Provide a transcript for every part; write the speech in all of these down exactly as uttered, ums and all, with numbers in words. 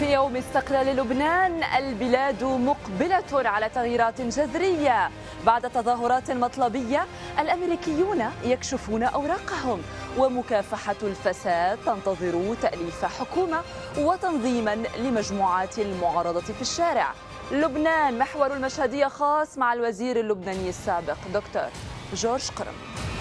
في يوم استقلال لبنان البلاد مقبلة على تغييرات جذرية. بعد تظاهرات مطلبية الأمريكيون يكشفون أوراقهم، ومكافحة الفساد تنتظر تأليف حكومة وتنظيما لمجموعات المعارضة في الشارع. لبنان محور المشهدية خاص مع الوزير اللبناني السابق دكتور جورج قرم.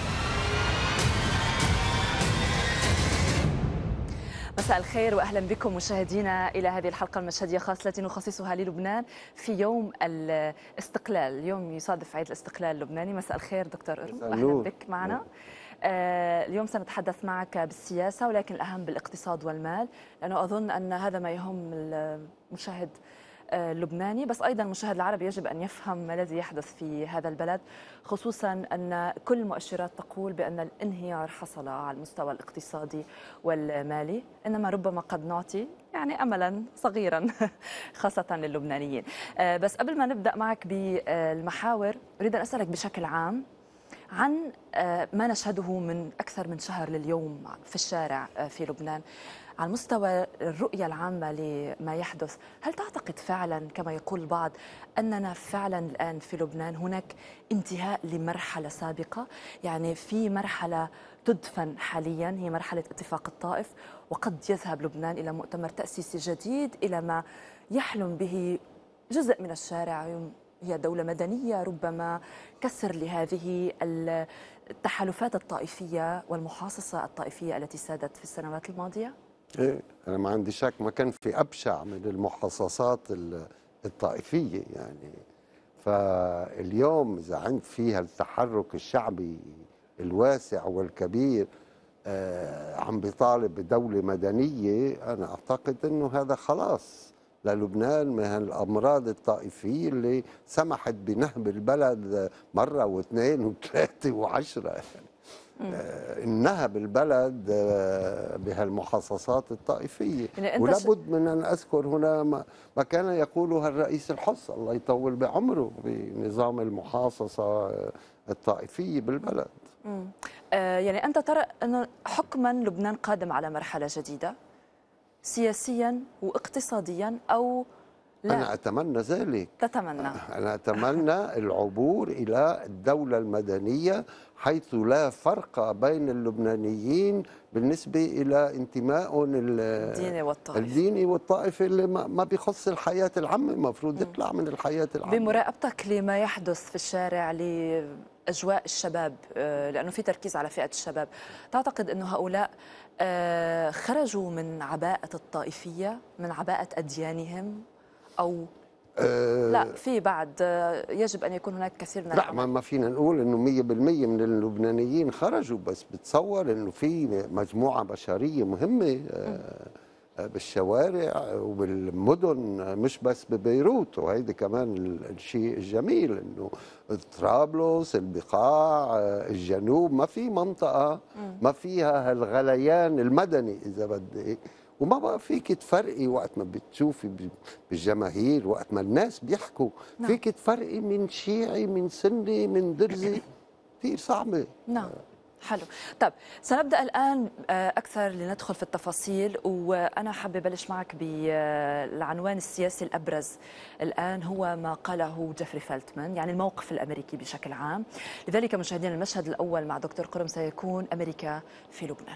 مساء الخير واهلا بكم مشاهدينا الى هذه الحلقه المشهديه خاصه التي نخصصها للبنان في يوم الاستقلال. اليوم يصادف عيد الاستقلال اللبناني. مساء الخير دكتور قرم، اهلا بك معنا. آه اليوم سنتحدث معك بالسياسه، ولكن الاهم بالاقتصاد والمال، لانه اظن ان هذا ما يهم المشاهد اللبناني، بس أيضا المشاهد العربي يجب أن يفهم ما الذي يحدث في هذا البلد، خصوصا أن كل المؤشرات تقول بأن الانهيار حصل على المستوى الاقتصادي والمالي، إنما ربما قد نعطي يعني أملا صغيرا خاصة للبنانيين. بس قبل ما نبدأ معك بالمحاور أريد أن أسألك بشكل عام عن ما نشهده من أكثر من شهر لليوم في الشارع في لبنان على مستوى الرؤية العامة لما يحدث. هل تعتقد فعلا كما يقول البعض أننا فعلا الآن في لبنان هناك انتهاء لمرحلة سابقة؟ يعني في مرحلة تدفن حاليا هي مرحلة اتفاق الطائف، وقد يذهب لبنان إلى مؤتمر تأسيسي جديد، إلى ما يحلم به جزء من الشارع، هي دولة مدنية، ربما كسر لهذه التحالفات الطائفية والمحاصصة الطائفية التي سادت في السنوات الماضية؟ إيه، أنا ما عندي شك ما كان في أبشع من المحاصصات الطائفية يعني. فاليوم إذا عند فيها التحرك الشعبي الواسع والكبير آه عم بيطالب بدولة مدنية، أنا أعتقد أنه هذا خلاص للبنان من الأمراض الطائفية اللي سمحت بنهب البلد مرة واثنين وثلاثة وعشرة يعني. نهب البلد بهالمحاصصات الطائفية. يعني ولابد من أن أذكر هنا ما كان يقوله الرئيس الحص الله يطول بعمره بنظام المحاصصة الطائفية بالبلد. آه يعني أنت ترى أن حكما لبنان قادم على مرحلة جديدة سياسيا واقتصاديا أو لا؟ أنا أتمنى ذلك. تتمنى؟ أنا أتمنى العبور إلى الدولة المدنية، حيث لا فرق بين اللبنانيين بالنسبة إلى انتمائهم الديني والطائفي الديني والطائفي اللي ما بيخص الحياة العامة، المفروض يطلع من الحياة العامة. بمراقبتك لما يحدث في الشارع لأجواء الشباب، لأنه في تركيز على فئة الشباب، تعتقد أنه هؤلاء خرجوا من عباءة الطائفية، من عباءة أديانهم، أو أه لا في بعد يجب أن يكون هناك كثير من لا ما فينا نقول انه مية بالمية من اللبنانيين خرجوا، بس بتصور انه في مجموعة بشرية مهمة بالشوارع وبالمدن، مش بس ببيروت. وهيدي كمان الشيء الجميل انه طرابلس، البقاع، الجنوب، ما في منطقة ما فيها هالغليان المدني اذا بدك، وما بقى فيك تفرقي وقت ما بتشوفي بالجماهير، وقت ما الناس بيحكوا نعم. فيك تفرقي من شيعي، من سني، من درزي، كثير صعبة. نعم حلو. طب سنبدأ الآن أكثر لندخل في التفاصيل، وأنا حابة أبلش معك بالعنوان السياسي الأبرز الآن هو ما قاله جيفري فيلتمان، يعني الموقف الأمريكي بشكل عام. لذلك مشاهدينا المشهد الأول مع دكتور قرم سيكون أمريكا في لبنان.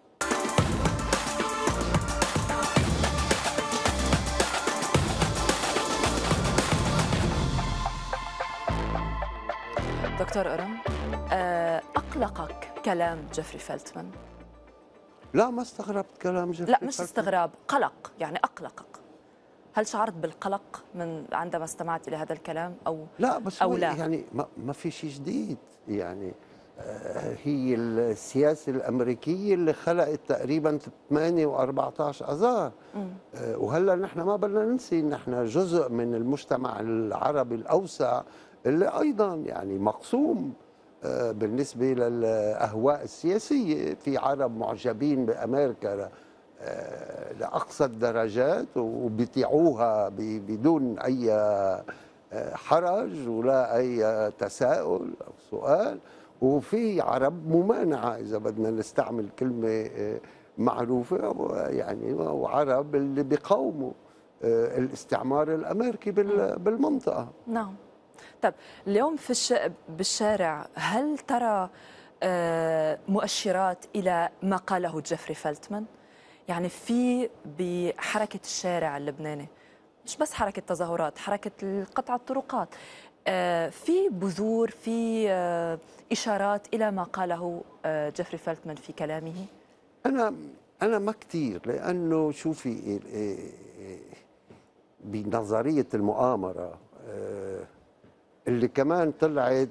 دكتور قرم، أقلقك كلام جيفري فيلتمان؟ لا ما استغربت كلام جيفري لا مش استغراب، قلق، يعني أقلقك. هل شعرت بالقلق من عندما استمعت إلى هذا الكلام أو لا؟ بس أو لا يعني ما, ما في شيء جديد يعني. هي السياسة الأمريكية اللي خلقت تقريبا ثمانية وأربعة عشر أذار، وهلا نحن ما بدنا ننسي نحن جزء من المجتمع العربي الأوسع اللي أيضا يعني مقسوم بالنسبة للأهواء السياسية. في عرب معجبين بأمريكا لأقصى الدرجات وبيطيعوها بدون أي حرج ولا أي تساؤل أو سؤال، وفي عرب ممانعة إذا بدنا نستعمل كلمة معروفة يعني، وعرب اللي بيقاوموا الاستعمار الأمريكي بالمنطقة. نعم. طب اليوم في الش... بالشارع هل ترى مؤشرات إلى ما قاله جيفري فيلتمان؟ يعني في بحركة الشارع اللبناني، مش بس حركة تظاهرات، حركة قطع الطرقات، في بذور، في إشارات إلى ما قاله جيفري فيلتمان في كلامه؟ أنا أنا ما كثير، لأنه شوفي بنظرية المؤامرة اللي كمان طلعت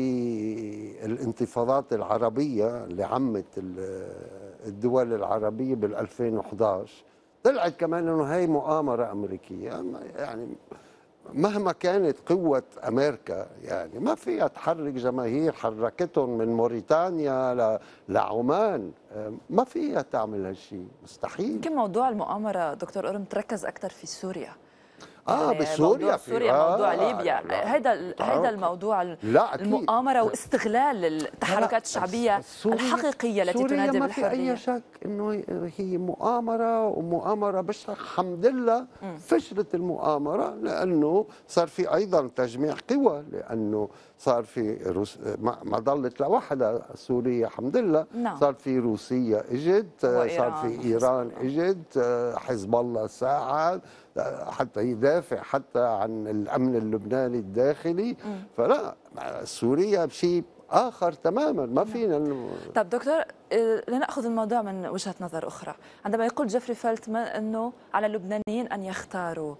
بالانتفاضات العربية اللي عمت الدول العربية بال ألفين وأحد عشر، طلعت كمان انه هي مؤامرة أمريكية. يعني مهما كانت قوة أمريكا يعني ما فيها تحرك جماهير حركتهم من موريتانيا لعمان، ما فيها تعمل هالشيء، مستحيل. يمكن موضوع المؤامرة دكتور أرم تركز أكثر في سوريا. اه يعني بسوريا، موضوع سوريا، آه موضوع ليبيا، هيدا هيدا الموضوع، المؤامره واستغلال التحركات الشعبيه الحقيقيه التي تنادي بالحريه. ما في اي شك انه هي مؤامره، ومؤامره بشعه. الحمد لله فشلت المؤامره، لانه صار في ايضا تجميع قوى، لانه صار في روس ما ضلت لوحدها سوريا الحمد لله. نعم. صار في روسيا اجت، صار في ايران اجت، حزب الله ساعد حتى يدافع حتى عن الامن اللبناني الداخلي. م. فلا سوريا بشيء اخر تماما، ما فينا. طب دكتور، لناخذ الموضوع من وجهه نظر اخرى. عندما يقول جيفري فيلتمان انه على اللبنانيين ان يختاروا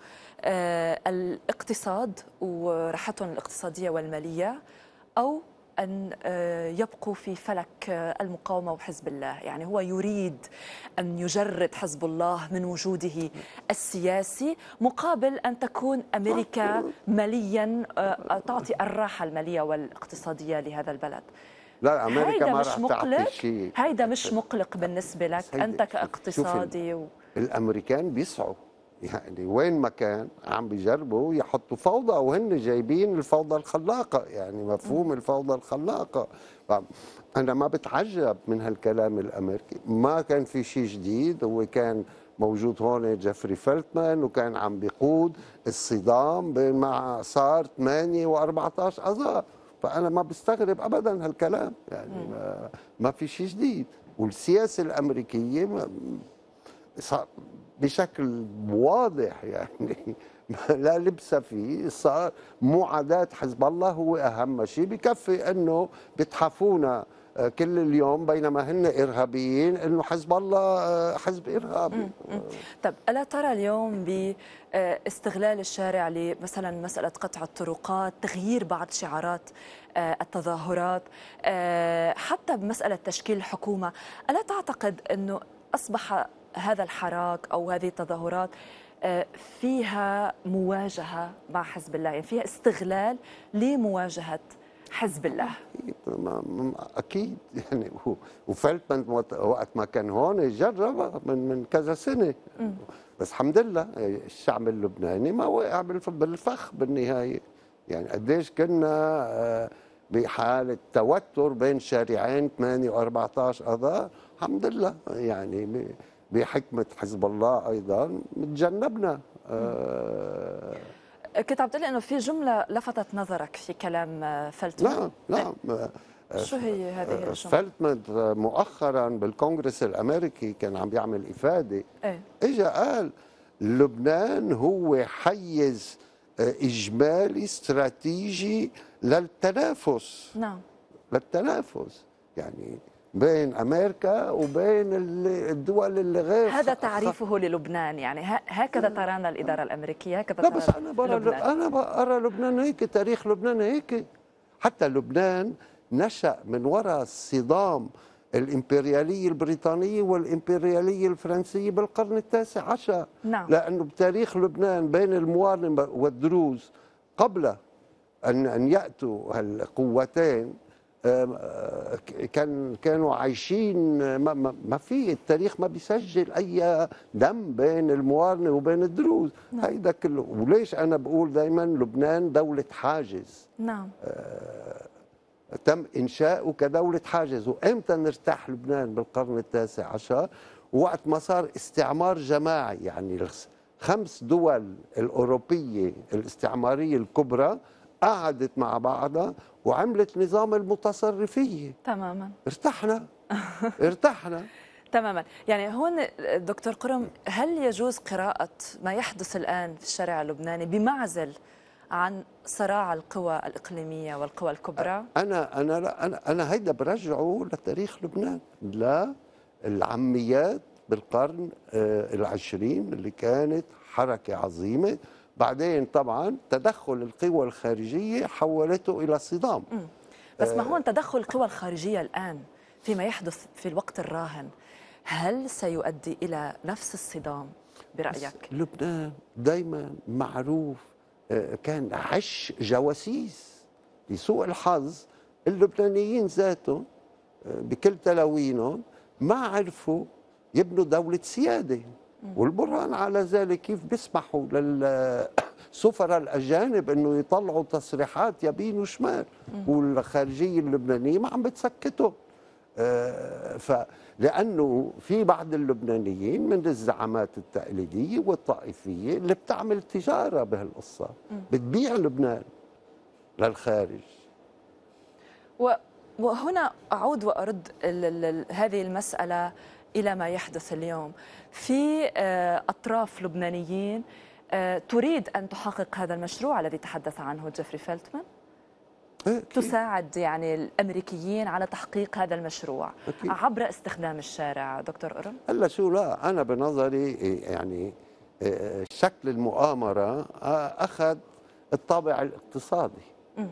الاقتصاد وراحتهم الاقتصاديه والماليه، او أن يبقوا في فلك المقاومة وحزب الله، يعني هو يريد أن يجرد حزب الله من وجوده السياسي مقابل أن تكون أمريكا ماليا تعطي الراحة المالية والاقتصادية لهذا البلد. لا أمريكا ما راح تعطي شيء. هيدا مش مقلق بالنسبة لك أنت كاقتصادي؟ و... الأمريكان بيسعوا، يعني وين ما كان عم بيجربوا يحطوا فوضى، وهن جايبين الفوضى الخلاقة، يعني مفهوم الفوضى الخلاقة. أنا ما بتعجب من هالكلام الأمريكي، ما كان في شيء جديد، هو كان موجود هون جيفري فيلتمان وكان عم بيقود الصدام بين ما صار ثمانية وأربعة عشر أذار، فأنا ما بستغرب أبدا هالكلام، يعني ما, ما في شيء جديد. والسياسة الأمريكية بشكل واضح يعني لا لبس فيه، صار معاداة حزب الله هو أهم شيء. بكفي أنه بيتحفونا كل اليوم بينما هن إرهابيين أنه حزب الله حزب إرهابي. طب ألا ترى اليوم باستغلال الشارع لمثلا مسألة قطع الطرقات، تغيير بعض شعارات التظاهرات، حتى بمسألة تشكيل حكومة، ألا تعتقد أنه أصبح هذا الحراك أو هذه التظاهرات فيها مواجهة مع حزب الله، يعني فيها استغلال لمواجهة حزب الله؟ أكيد يعني. وفيلتمان وقت ما كان هون جرب من من كذا سنة، بس الحمد لله الشعب اللبناني ما وقع بالفخ بالنهاية. يعني قديش كنا بحالة توتر بين شارعين ثمانية وأربعة عشر أذار، الحمد لله يعني بحكمة حزب الله أيضا تجنبنا. آه كنت عم تقول انه في جمله لفتت نظرك في كلام فيلتمان. لا لا شو هي هذه الجمله؟ فيلتمان مؤخرا بالكونغرس الامريكي كان عم بيعمل افاده، ايه؟ اجى قال لبنان هو حيز اجمالي استراتيجي للتنافس. نعم، للتنافس يعني بين امريكا وبين الدول اللي غير. هذا تعريفه للبنان، يعني هكذا ترانا الاداره الامريكيه، هكذا لا بس انا برى لبنان. انا برى لبنان هيك، تاريخ لبنان هيك. حتى لبنان نشا من وراء الصدام الامبرياليه البريطانيه والامبرياليه الفرنسيه بالقرن التاسع عشر. نعم. لانه بتاريخ لبنان بين الموارنه والدروز قبل ان ان ياتوا هالقوتين كان كانوا عايشين، ما, ما, ما في التاريخ ما بيسجل اي دم بين الموارنه وبين الدروز. نعم. هيدا كله. وليش انا بقول دائما لبنان دوله حاجز؟ نعم. آه تم انشاؤه كدوله حاجز. وامتى نرتاح لبنان؟ بالقرن التاسع عشر، وقت ما صار استعمار جماعي، يعني خمس دول الأوروبية الاستعمارية الكبرى قعدت مع بعضها وعملت نظام المتصرفية. تماما. ارتحنا ارتحنا تماما. يعني هون دكتور قرم، هل يجوز قراءة ما يحدث الآن في الشارع اللبناني بمعزل عن صراع القوى الإقليمية والقوى الكبرى؟ أنا أنا لا أنا أنا هيدا برجعه لتاريخ لبنان، لا العميات بالقرن العشرين اللي كانت حركة عظيمة، بعدين طبعا تدخل القوى الخارجية حولته إلى صدام. م. بس ما هو تدخل القوى الخارجية الآن فيما يحدث في الوقت الراهن، هل سيؤدي إلى نفس الصدام برأيك؟ لبنان دايما معروف كان عش جواسيس. لسوء الحظ اللبنانيين ذاتهم بكل تلاوينهم ما عرفوا يبنوا دولة سيادة، والبرهان على ذلك كيف بيسمحوا للسفراء الأجانب أنه يطلعوا تصريحات يمين وشمال والخارجية اللبنانية ما عم بتسكتوا. فلأنه في بعض اللبنانيين من الزعامات التقليدية والطائفية اللي بتعمل تجارة بهالقصة، بتبيع لبنان للخارج. وهنا أعود وأرد هذه المسألة إلى ما يحدث اليوم في أطراف لبنانيين تريد أن تحقق هذا المشروع الذي تحدث عنه جيفري فيلتمان، تساعد يعني الأمريكيين على تحقيق هذا المشروع أكيد. عبر استخدام الشارع. دكتور قرم، هلا شو، لا أنا بنظري يعني شكل المؤامرة أخذ الطابع الاقتصادي. م.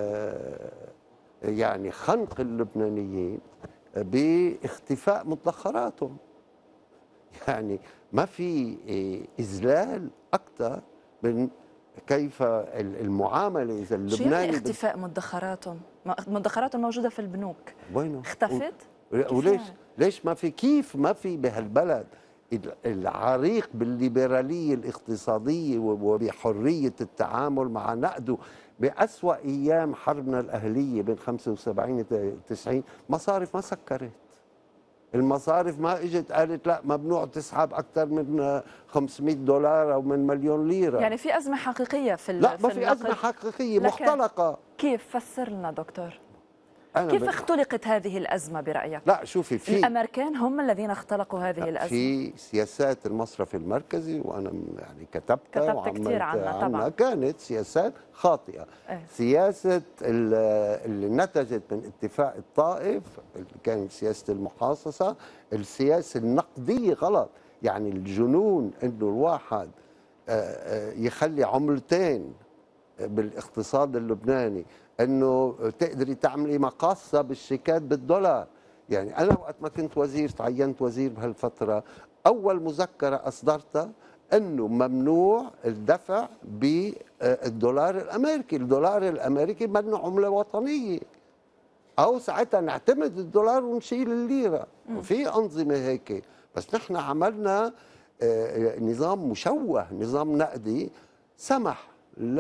يعني خنق اللبنانيين باختفاء مدخراتهم. يعني ما في إذلال أكثر من كيف المعامله اذا اللبناني. شو اختفاء مدخراتهم؟ مدخراتهم موجوده في البنوك، وينه؟ اختفت؟ وليش ليش ما في؟ كيف ما في بهالبلد العريق بالليبراليه الاقتصاديه وبحريه التعامل مع نقده؟ بأسوأ ايام حربنا الاهليه بين خمسة وسبعين وتسعين مصارف ما سكرت. المصارف ما اجت قالت لا ممنوع تسحب اكثر من خمسمئة دولار او من مليون ليره. يعني في ازمه حقيقيه في لا ما في ازمه حقيقيه، مختلقه. كيف؟ فسر لنا دكتور، كيف ب... اختلقت هذه الازمه برايك؟ لا شوفي، في الامريكان هم الذين اختلقوا هذه الازمه. في سياسات المصرف المركزي، وانا يعني كتبتها كتبت كثير عنها طبعا، كانت سياسات خاطئه. اه. سياسه اللي نتجت من اتفاق الطائف اللي كانت سياسه المحاصصه، السياسه النقديه غلط. يعني الجنون انه الواحد يخلي عملتين بالاقتصاد اللبناني، انه تقدري تعملي مقاصه بالشيكات بالدولار. يعني انا وقت ما كنت وزير، تعينت وزير بهالفتره، اول مذكره اصدرتها انه ممنوع الدفع بالدولار الامريكي، الدولار الامريكي منه عمله وطنيه، او ساعتها نعتمد الدولار ونشيل الليره. وفي انظمه هيك، بس نحن عملنا نظام مشوه، نظام نقدي سمح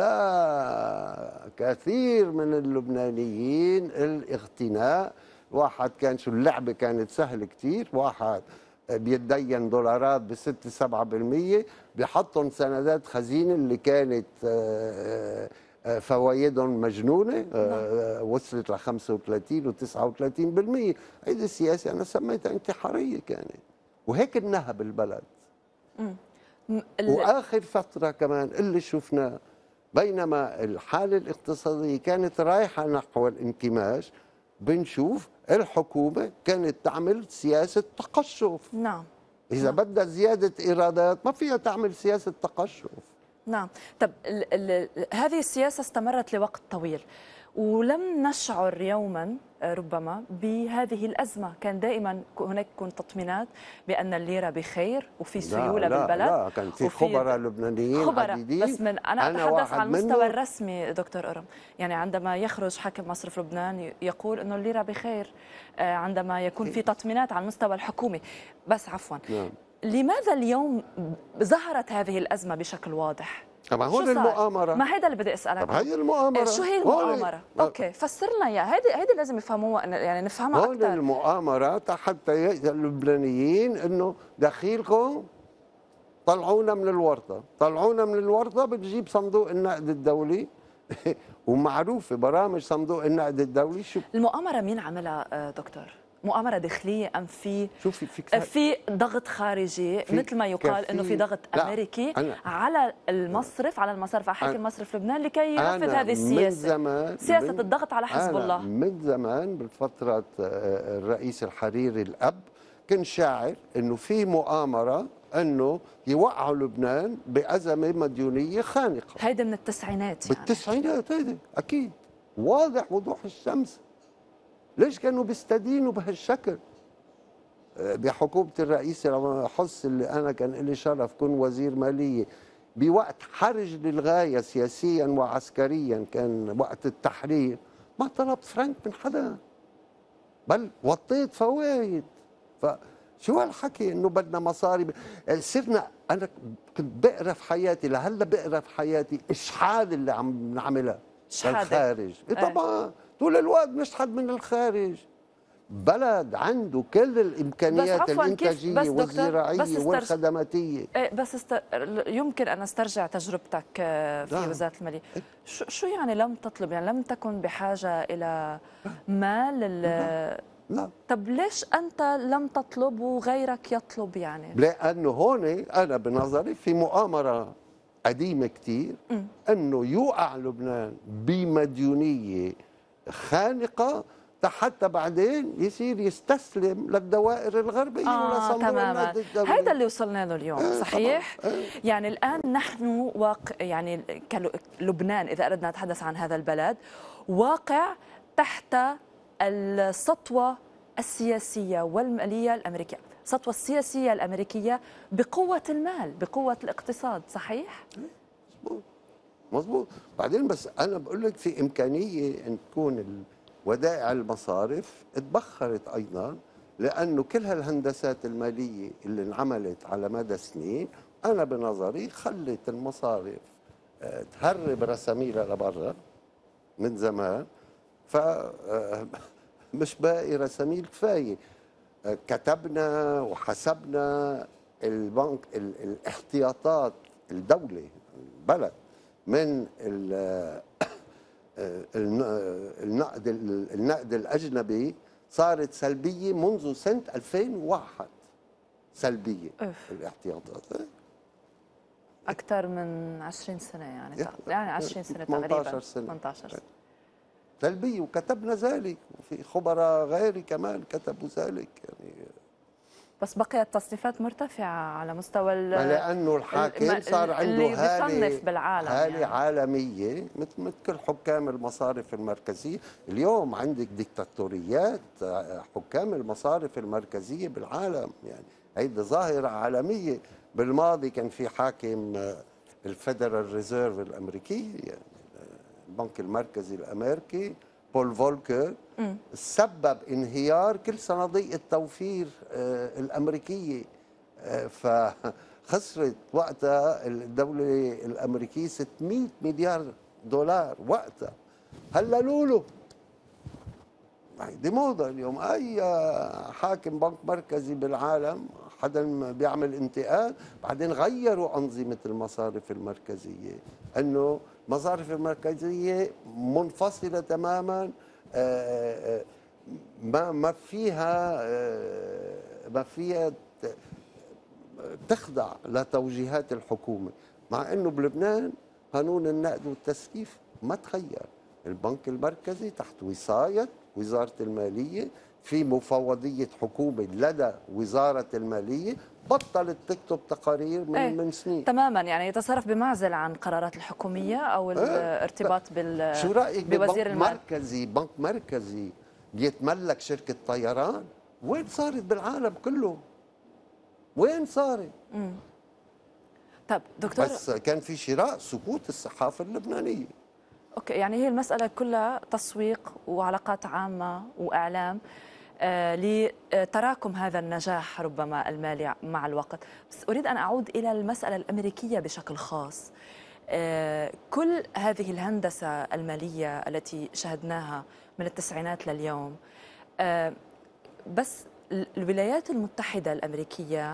لا كثير من اللبنانيين الاغتناء. واحد كان شو اللعبة كانت سهل كتير، واحد بيتدين دولارات بستة سبعة بالمية بيحطهم سندات خزينة اللي كانت فوايدهم مجنونة، وصلت ل خمسة وثلاثين وتسعة وثلاثين بالمية. هيدي السياسة أنا سميتها انتحارية كانت، وهيك انهب البلد. وآخر فترة كمان اللي شفناه، بينما الحالة الاقتصادية كانت رايحة نحو الانكماش، بنشوف الحكومة كانت تعمل سياسة تقشف. نعم. إذا نعم. بدها زيادة إيرادات ما فيها تعمل سياسة تقشف. نعم. طب ال ال هذه السياسة استمرت لوقت طويل ولم نشعر يوما ربما بهذه الأزمة. كان دائما هناك كن تطمينات بأن الليرة بخير وفي سيولة لا لا بالبلد. لا كان في خبراء لبنانيين خبراء عديدين. بس من أنا, أنا أتحدث عن المستوى الرسمي دكتور قرم. يعني عندما يخرج حاكم مصرف لبنان يقول أنه الليرة بخير، عندما يكون في تطمينات على المستوى الحكومي. بس عفوا، نعم. لماذا اليوم ظهرت هذه الأزمة بشكل واضح؟ طبعا هون المؤامرة. ما هذا اللي بدي اسالك. طب هي المؤامرة. شو هي المؤامرة؟ اوكي فسر لنا اياها، هيدي هيدي لازم يفهموها، يعني نفهمها اكثر. هون المؤامرة حتى اللبنانيين انه دخيلكم طلعونا من الورطة، طلعونا من الورطة بتجيب صندوق النقد الدولي ومعروفة برامج صندوق النقد الدولي. شو المؤامرة مين عملها دكتور؟ مؤامرة داخلية أم في شوفي في في ضغط خارجي مثل ما يقال انه في ضغط امريكي على المصرف على المصارف على حاكم مصرف لبنان لكي ينفذ هذه السياسة؟ من زمان سياسة من الضغط على حزب أنا الله من زمان بالفترة الرئيس الحريري الأب كنت شاعر انه في مؤامرة انه يوقعوا لبنان بأزمة مديونية خانقة. هيدا من التسعينات يعني بالتسعينات هيدا اكيد واضح وضوح الشمس. ليش كانوا بيستدينوا بهالشكل؟ بحكومة الرئيس حس اللي أنا كان لي شرف كون وزير مالية بوقت حرج للغاية سياسيا وعسكريا، كان وقت التحرير، ما طلبت فرنك من حدا بل وطيت فوايد. فشو هالحكي انه بدنا مصاري؟ صرنا انا كنت بقرا في حياتي لهلا بقرا في حياتي اشحاد اللي عم نعملها بالخارج. طبعا طول الوقت نشحد من الخارج. بلد عنده كل الامكانيات الانتاجيه والزراعيه والخدماتيه. بس است... يمكن ان استرجع تجربتك في لا. وزاره الماليه، شو شو يعني لم تطلب؟ يعني لم تكن بحاجه الى مال ال... لا. لا. طب ليش انت لم تطلب وغيرك يطلب يعني؟ لانه هون انا بنظري في مؤامره قديمه كثير انه يوقع لبنان بمديونيه خانقه حتى بعدين يصير يستسلم للدوائر الغربيه آه ولصندوق النقد الدولي. هذا اللي وصلنا له اليوم. آه صحيح؟ آه. يعني الان نحن واقع يعني كلبنان اذا اردنا نتحدث عن هذا البلد واقع تحت السطوه السياسيه والماليه الامريكيه، السطوه السياسيه الامريكيه بقوه المال بقوه الاقتصاد. صحيح؟ مظبوط مظبوط. بعدين بس انا بقول لك في امكانيه ان تكون ودائع المصارف اتبخرت ايضا، لانه كل هالهندسات الماليه اللي انعملت على مدى سنين انا بنظري خلت المصارف تهرب رساميلها لبرا من زمان، ف مش باقي رساميل كفايه. كتبنا وحسبنا البنك الاحتياطات الدوله البلد من النقد النقد الاجنبي صارت سلبيه منذ سنه ألفين وواحد. سلبيه أف. الاحتياطات اكثر من عشرين سنه يعني يعني عشرين سنه تقريبا ثمانية عشر سنه ثمانية عشر سنه سلبيه، وكتبنا ذلك وفي خبراء غيري كمان كتبوا ذلك يعني. بس بقيت تصنيفات مرتفعه على مستوى لانه الحاكم صار عنده اللي هاله بالعالم هاله يعني. عالميه مثل مثل كل حكام المصارف المركزيه. اليوم عندك ديكتاتوريات حكام المصارف المركزيه بالعالم، يعني هيدي ظاهره عالميه. بالماضي كان في حاكم الفيدرال ريزيرف الامريكي يعني البنك المركزي الامريكي بول فولكر سبب انهيار كل صناديق التوفير الامريكيه، فخسرت وقتها الدوله الامريكيه ستمئة مليار دولار وقتها. هلا لولو دي موضه اليوم، اي حاكم بنك مركزي بالعالم حدا بيعمل انتقاد. بعدين غيروا انظمه المصارف المركزيه، انه المصارف المركزيه منفصله تماما، ما ما فيها ما فيها تخضع لتوجيهات الحكومه، مع انه بلبنان قانون النقد والتسليف ما تغير. البنك المركزي تحت وصايه وزاره الماليه، في مفوضيه حكومه لدى وزاره الماليه، بطلت تكتب تقارير من ايه من سنين تماما، يعني يتصرف بمعزل عن قرارات الحكوميه او الارتباط ايه بال شو رايك بوزير المال؟ مركزي بنك مركزي بيتملك شركه طيران؟ وين صارت بالعالم كله؟ وين صارت؟ امم طب دكتور، بس كان في شراء سقوط الصحافه اللبنانيه. اوكي، يعني هي المساله كلها تسويق وعلاقات عامه واعلام آه لتراكم هذا النجاح ربما المالي مع الوقت. بس أريد أن أعود إلى المسألة الأمريكية بشكل خاص. آه كل هذه الهندسة المالية التي شهدناها من التسعينات لليوم، آه بس الولايات المتحدة الأمريكية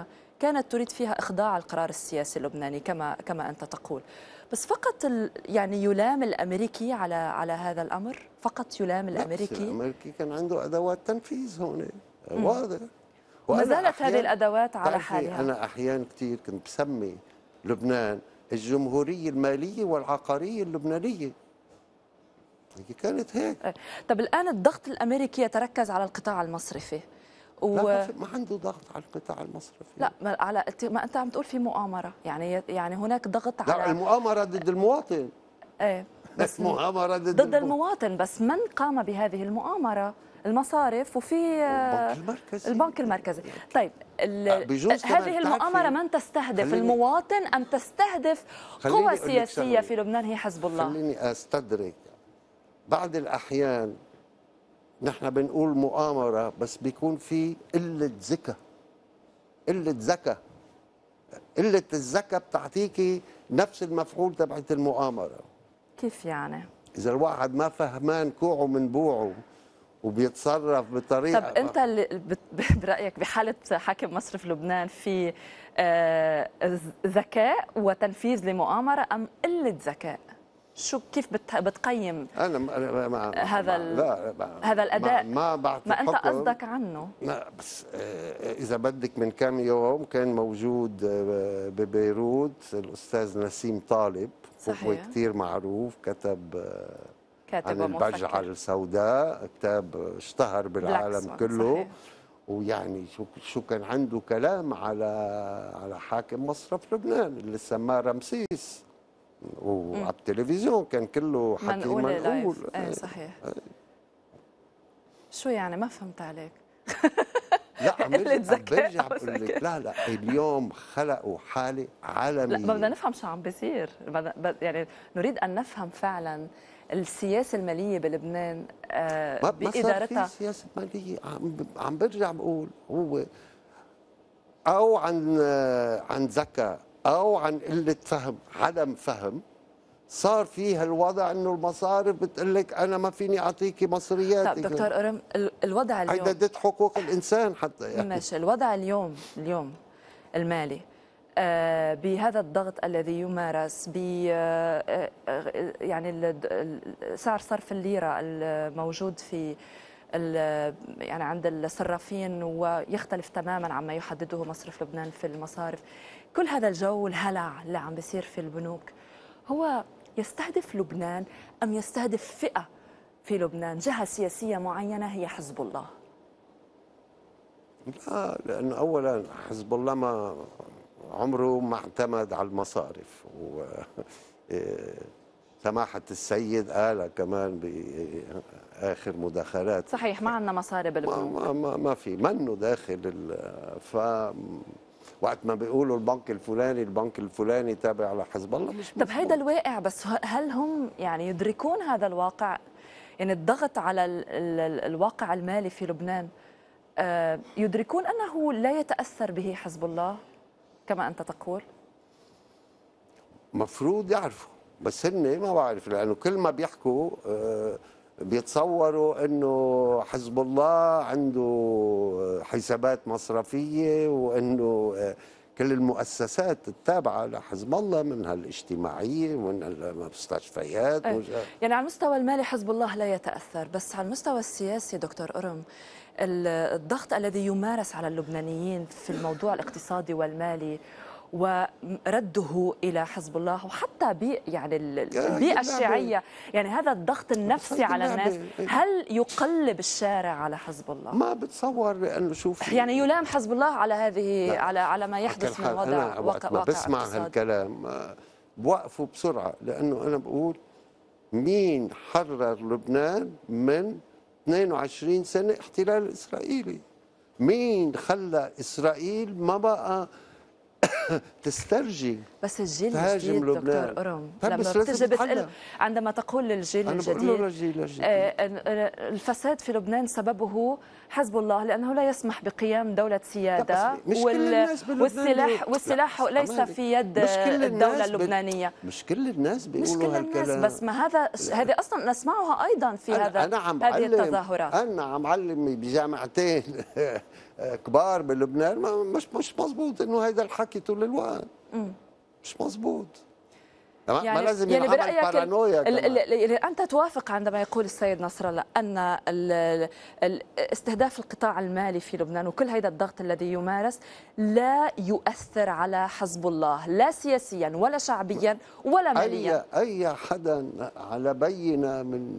كانت تريد فيها إخضاع القرار السياسي اللبناني كما كما أنت تقول، بس فقط يعني يلام الأمريكي على على هذا الأمر، فقط يلام الأمريكي. الأمريكي كان عنده أدوات تنفيذ هون واضح، وما زالت هذه الأدوات على حالها. أنا أحيانا كثير كنت بسمي لبنان الجمهورية المالية والعقارية اللبنانية، هي كانت هيك. طب الآن الضغط الأمريكي يتركز على القطاع المصرفي و... لا ما عنده ضغط على القطاع المصرفي. لا ما على ما انت عم تقول في مؤامره، يعني يعني هناك ضغط على لا المؤامره ضد المواطن. ايه بس مؤامره ضد, ضد المواطن، بس من قام بهذه المؤامره؟ المصارف وفي البنك المركزي. البنك المركزي. طيب هذه المؤامره من تستهدف؟ المواطن ام تستهدف قوى سياسيه في لبنان هي حزب الله؟ خليني استدرك. بعض الاحيان نحن بنقول مؤامرة بس بيكون في قلة ذكاء، قلة ذكاء، قلة الذكاء بتعطيكي نفس المفعول تبعت المؤامرة. كيف يعني؟ إذا الواحد ما فهمان كوعه من بوعه وبيتصرف بطريقة. طب أنت اللي برأيك بحالة حاكم مصرف لبنان في ذكاء وتنفيذ لمؤامرة أم قلة ذكاء؟ شو كيف بتقيم انا مع هذا مع لا مع هذا الاداء؟ ما بعطي ما انت قصدك عنه. لا بس اذا بدك من كم يوم كان موجود ببيروت الاستاذ نسيم طالب، هو كثير معروف، كتب كاتب عن البجعه السوداء، كتاب اشتهر بالعالم كله. صحيح. ويعني شو شو كان عنده كلام على على حاكم مصرف لبنان اللي سماه رمسيس، وعلى التلفزيون كان كله حكي منقول. منقول ايه صحيح. ايه. شو يعني ما فهمت عليك. لا عم برجع بقول لك لا لا اليوم خلقوا حاله عالميه. لا بدنا نفهم شو عم بيصير، يعني نريد ان نفهم فعلا السياسه الماليه بلبنان آه بادارتها. ما صار في سياسه ماليه، عم عم برجع بقول هو او عن عن ذكاء أو عن قلة فهم، عدم فهم. صار في هالوضع إنه المصارف بتقول لك أنا ما فيني أعطيكي مصريات. طيب دكتور أرم، الوضع اليوم هيدا ضد حقوق الإنسان حتى يعني. ماشي، الوضع اليوم اليوم المالي آه بهذا الضغط الذي يمارس ب آه يعني سعر صرف الليرة الموجود في يعني عند الصرافين ويختلف تماما عما يحدده مصرف لبنان في المصارف، كل هذا الجو الهلع اللي عم بيصير في البنوك هو يستهدف لبنان أم يستهدف فئة في لبنان، جهة سياسية معينة هي حزب الله؟ لا، لأنه أولا حزب الله ما عمره ما اعتمد على المصارف، و سماحة السيد قال كمان بآخر مداخلات صحيح ما عندنا مصاري بالبنوك، ما, ما, ما في منه داخل. ف وقت ما بيقولوا البنك الفلاني البنك الفلاني تابع لحزب الله مش طب هيدا الواقع، بس هل هم يعني يدركون هذا الواقع؟ يعني الضغط على ال ال الواقع المالي في لبنان يدركون أنه لا يتأثر به حزب الله كما أنت تقول؟ مفروض يعرفوا، بس هن ما بعرف، لأنه كل ما بيحكوا بيتصوروا انه حزب الله عنده حسابات مصرفيه، وانه كل المؤسسات التابعه لحزب الله منها الاجتماعيه ومن المستشفيات. أه. يعني على المستوى المالي حزب الله لا يتاثر، بس على المستوى السياسي دكتور أرم الضغط الذي يمارس على اللبنانيين في الموضوع الاقتصادي والمالي ورده الى حزب الله وحتى بي يعني البيئه الشيعيه، يعني هذا الضغط النفسي على الناس هل يقلب الشارع على حزب الله؟ ما بتصور، لانه شوف يعني يلام حزب الله على هذه على على ما يحدث من وضع أنا وقت ما بسمع اقتصاد. هالكلام بوقفوا بسرعه، لانه انا بقول مين حرر لبنان من اثنين وعشرين سنه احتلال اسرائيلي؟ مين خلى اسرائيل ما بقى تسترجي بس الجيل الجديد دكتور أرم لما بتجي بتقول عندما تقول للجيل أنا الجديد بقول له للجيل الجديد الفساد في لبنان سببه حزب الله لأنه لا يسمح بقيام دولة سيادة، مش كل الناس والسلاح والسلاح ليس في يد الدولة اللبنانية. مش كل الناس بيقولوا مش كل الناس، بس ما هذا هذه أصلا نسمعها أيضا في أنا هذا أنا عم هذه التظاهرات. أنا عم علم بجامعتين كبار بلبنان، مش مش مزبوط إنه هذا الحكي طول الوقت. م. مش مزبوط. يعني ما لازم يعني ينعمل برأيك بارانويا ال ال ال أنت توافق عندما يقول السيد نصر الله أن ال ال استهداف القطاع المالي في لبنان وكل هذا الضغط الذي يمارس لا يؤثر على حزب الله لا سياسيا ولا شعبيا ولا ماليا؟ أي أي حدا على بينة من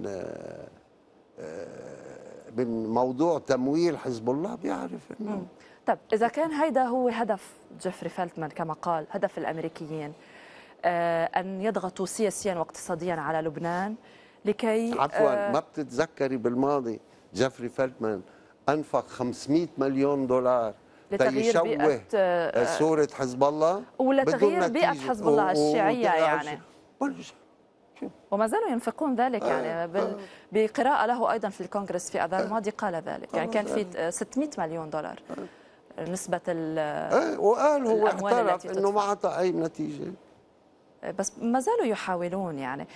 من موضوع تمويل حزب الله بيعرف إنه. طب إذا كان هيدا هو هدف جيفري فيلتمان كما قال، هدف الأمريكيين أن يضغطوا سياسيا واقتصاديا على لبنان لكي عفوا ما بتتذكري بالماضي جيفري فيلتمان أنفق خمسمئة مليون دولار لتغيير بيئة صورة حزب الله ولا تغيير بيئة حزب الله الشيعية يعني، وما زالوا ينفقون ذلك يعني بقراءة له أيضا في الكونغرس في أذار الماضي قال ذلك، يعني كان في ستمئة مليون دولار نسبة ال وقال هو اعترف أنه ما أعطى أي نتيجة، بس ما زالوا يحاولون. يعني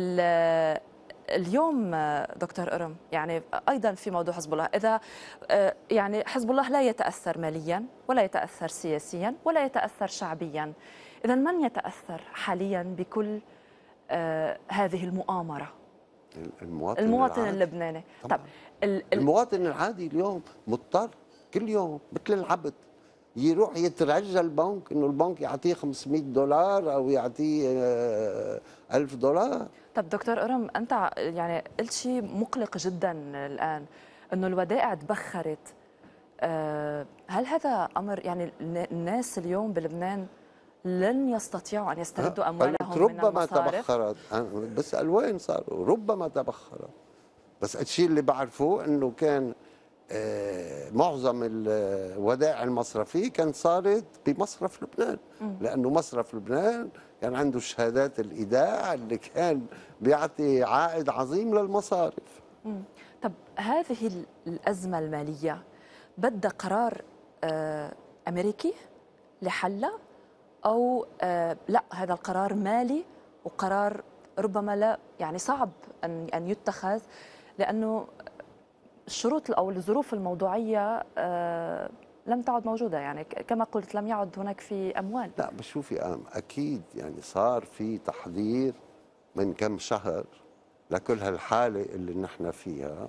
اليوم دكتور أرم يعني أيضا في موضوع حزب الله، إذا يعني حزب الله لا يتأثر ماليا ولا يتأثر سياسيا ولا يتأثر شعبيا، إذا من يتأثر حاليا بكل هذه المؤامرة؟ المواطن, المواطن اللبناني. طب المواطن العادي اليوم مضطر كل يوم مثل العبد يروح يترجى البنك انه البنك يعطيه خمسمئة دولار او يعطيه ألف دولار. طب دكتور أرم انت يعني قلت شيء مقلق جدا الان انه الودائع تبخرت، هل هذا امر يعني الناس اليوم بلبنان لن يستطيعوا ان يستردوا اموالهم من ربما المصارف؟ تبخرت، بسأل وين صاروا؟ ربما تبخرت، بس الشيء اللي بعرفه انه كان معظم الودائع المصرفية كانت صارت بمصرف لبنان، لأنه مصرف لبنان كان عنده شهادات الإيداع اللي كان بيعطي عائد عظيم للمصارف. مم. طب هذه الأزمة المالية بدها قرار أمريكي لحلها أو لا هذا القرار مالي وقرار ربما لا يعني صعب أن أن يتخذ لأنه الشروط أو الظروف الموضوعية لم تعد موجودة، يعني كما قلت لم يعد هناك في أموال. لا بشوفي أكيد يعني صار في تحضير من كم شهر لكل هالحالة اللي نحن فيها.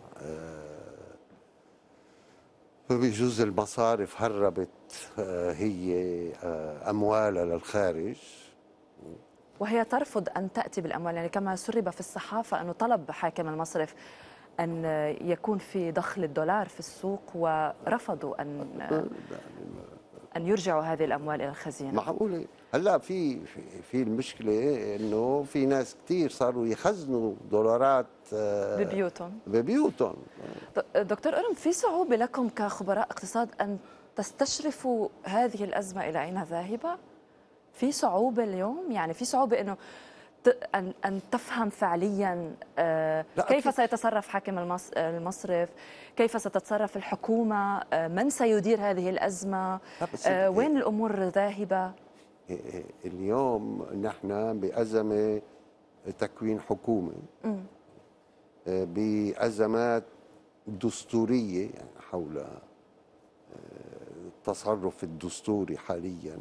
بجوز المصارف هربت هي أموالها للخارج وهي ترفض أن تأتي بالأموال، يعني كما سرب في الصحافة أنه طلب حاكم المصرف أن يكون في ضخ الدولار في السوق ورفضوا أن أن يرجعوا هذه الأموال إلى الخزينة. معقولة؟ هلا في في المشكلة إنه في ناس كثير صاروا يخزنوا دولارات ببيوتهم ببيوتهم. دكتور أرم في صعوبة لكم كخبراء اقتصاد أن تستشرفوا هذه الأزمة إلى أين ذاهبة؟ في صعوبة اليوم؟ يعني في صعوبة إنه أن أن تفهم فعليا كيف سيتصرف حاكم المصرف، كيف ستتصرف الحكومة، من سيدير هذه الأزمة، وين الأمور ذاهبة؟ اليوم نحن بأزمة تكوين حكومة، بأزمات دستورية يعني حول التصرف الدستوري حاليا،